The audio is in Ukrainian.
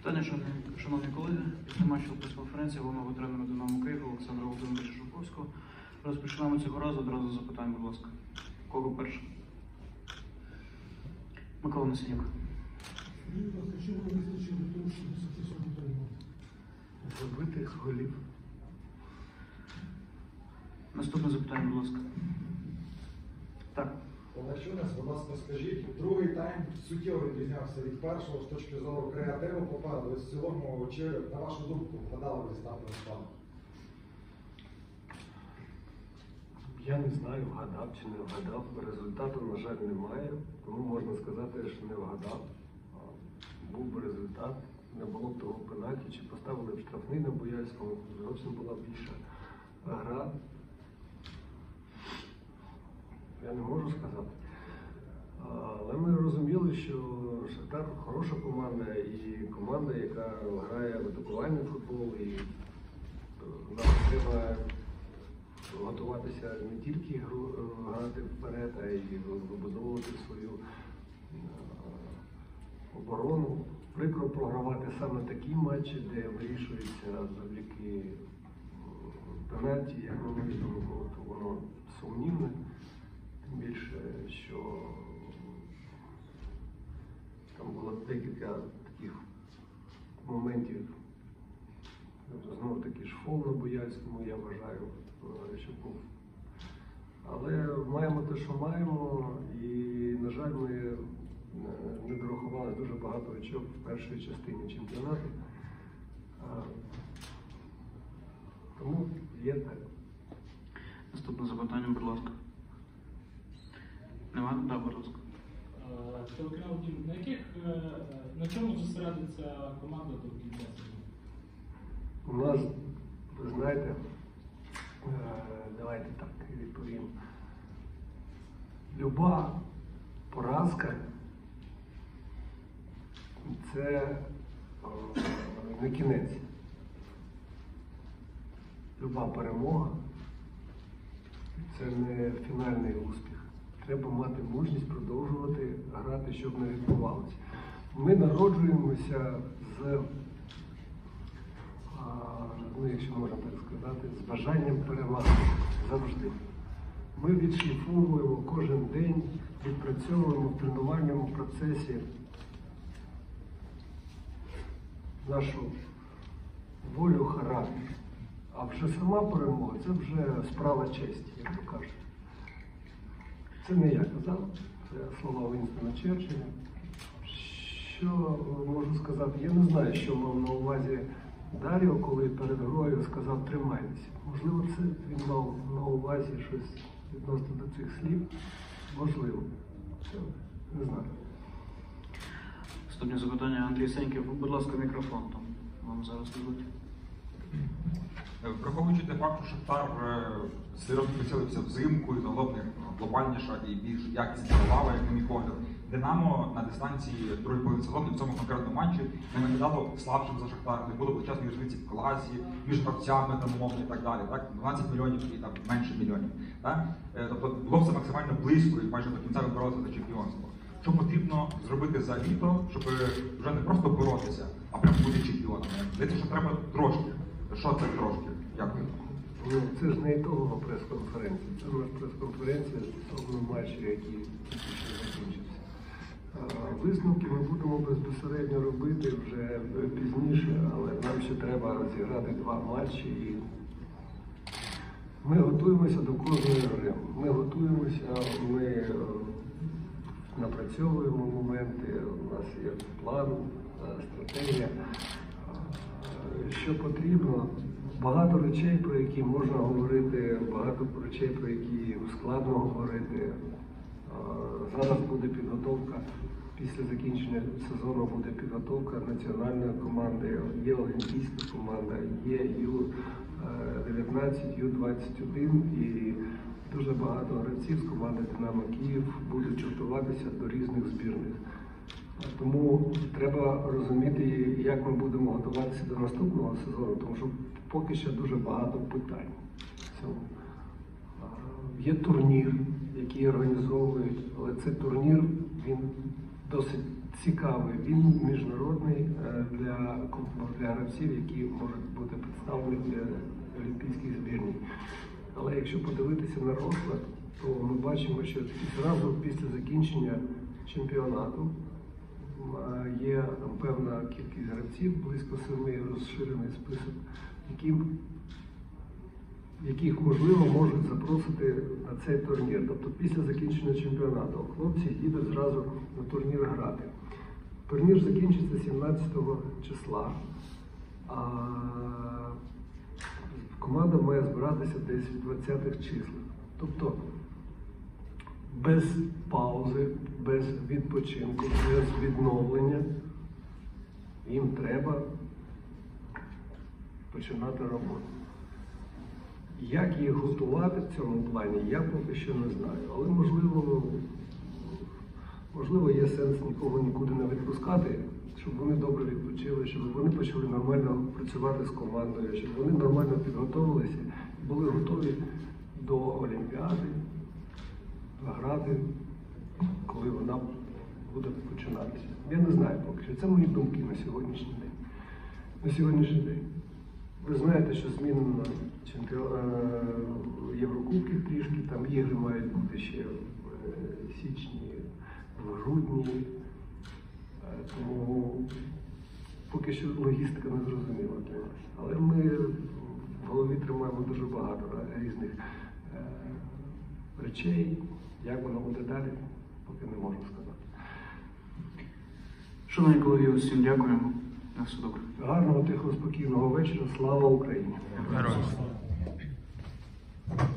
Питання, шановні колеги, після матчу прес-конференції головного тренера «Динамо Київ» Олександра Володимировича Шовковського розпочинаємо цього разу одразу з запитань, будь ласка. Кого перше? Микола Несенюк. Чому ви визначили того, що висоти сьогодні перемоги? Забитих голів. Наступне запитання, будь ласка. Так. Олещунець, будь ласка, скажіть, другий тайм суттєво відрізнявся від першого з точки зору креативу попереду. В цілому, чи, на вашу думку, вгадали ви стартовий склад? Я не знаю, вгадав чи не вгадав. Результату, на жаль, немає. Тому можна сказати, що не вгадав. Був би результат, не було б того пенальті, чи поставили б штрафний на Бояльському, зовсім була б більша гра. Я не можу сказати. Але ми розуміли, що Шахтар хороша команда і команда, яка грає в атакувальний футбол, і нам треба готуватися не тільки грати вперед, а й вибудовувати свою оборону. Прикро програвати саме такі матчі, де вирішується завдяки пенальті, як ми відомо, то воно сумнівне. Тим більше, що там було декілька таких моментів, знову таки ж фол на Бояльському, я вважаю, що був. Але маємо те, що маємо, і, на жаль, ми не дорахували дуже багато очок в першій частині чемпіонату. Тому є так. Наступне запитання, будь ласка. Нема? Так, будь ласка. На чому зосередиться команда до кінця сезону? У нас, ви знаєте, давайте так відповім. Люба поразка – це не кінець. Люба перемога – це не фінальний успіх. Треба мати мужність продовжувати грати, щоб не відбувалося. Ми народжуємося з, якщо можна так сказати, з бажанням перемагати завжди. Ми відшліфовуємо кожен день, відпрацьовуємо в тренувальному процесі нашу волю, характер. А вже сама перемога – це вже справа честі, як то кажуть. Це не я казав, це слова Вінстона Черчилля. Що можу сказати? Я не знаю, що мав на увазі Даріо, коли перед грою сказав «тримайтеся». Можливо, це він мав на увазі щось відносно до цих слів. Можливо. Це не знаю. Наступне запитання, Андрій Сеньків. Будь ласка, мікрофон там. Вам зараз дадуть. Враховуючи те факт, що Шахтар серйозно прицілився взимку, і загалом глобальніша і більш якісна лава, як на мій погляд, Динамо на дистанції другої половини сезону в цьому конкретному матчі не виглядало слабшим за Шахтар, не було величезної різниці в класі, між гравцями там умовно і так далі. Так? 12 мільйонів і там менше мільйонів. Так? Тобто було все максимально близько і майже до кінця боролися за чемпіонство. Що потрібно зробити за літо, щоб вже не просто боротися, а прямо бути чемпіоном? Здається, що треба трошки. Що це трошки? Дякую. Ну, це ж не ітогова прес-конференція. Це у нас прес-конференція стосовно матчу, який ще закінчився. Висновки ми будемо безпосередньо робити вже пізніше, але нам ще треба зіграти 2 матчі. І ми готуємося до кожної гри. Ми готуємося, ми напрацьовуємо моменти, у нас є план, стратегія. Що потрібно, багато речей, про які можна говорити, багато речей, про які складно говорити. Зараз буде підготовка, після закінчення сезону буде підготовка національної команди, є олімпійська команда, є Ю-19, Ю-21 і дуже багато гравців з команди «Динамо Київ» будуть готуватися до різних збірних. Тому треба розуміти, як ми будемо готуватися до наступного сезону, тому що поки що дуже багато питань. Є турнір, який організовують, але цей турнір, він досить цікавий, він міжнародний для гравців, які можуть бути представлені для олімпійських збірних. Але якщо подивитися на розклад, то ми бачимо, що зразу після закінчення чемпіонату є певна кількість гравців, близько 7, розширений список, яких, можливо, можуть запросити на цей турнір. Тобто після закінчення чемпіонату хлопці їдуть зразу на турнір грати. Турнір закінчиться 17 числа, а команда має збиратися десь в 20-х числах. Тобто без паузи, без відпочинку, без відновлення їм треба починати роботу. Як їх готувати в цьому плані, я поки що не знаю. Але можливо є сенс нікого нікуди не відпускати, щоб вони добре відпочили, щоб вони почали нормально працювати з командою, щоб вони нормально підготовилися і були готові до Олімпіади грати, коли вона буде починатися. Я не знаю поки що. Це мої думки на сьогоднішній день. Ви знаєте, що змінено Єврокубків трішки, там ігри мають бути ще в січні, в грудні, тому поки що логістика не зрозуміла для нас. Але ми в голові тримаємо дуже багато різних речей, як воно буде далі, поки не можу сказати. Шановні колеги, усім дякуємо. На все добре. Гарного, тихого, спокійного вечора. Слава Україні! Героям.